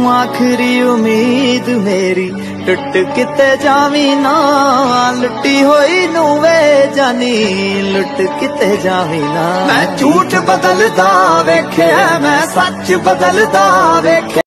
आखिरी उम्मीद मेरी टुट किते जावी ना, लुटी होई नू वे जानी लुट किते जावी ना। मैं झूठ बदलदा वेख्या मैं सच बदलदा वेख्या।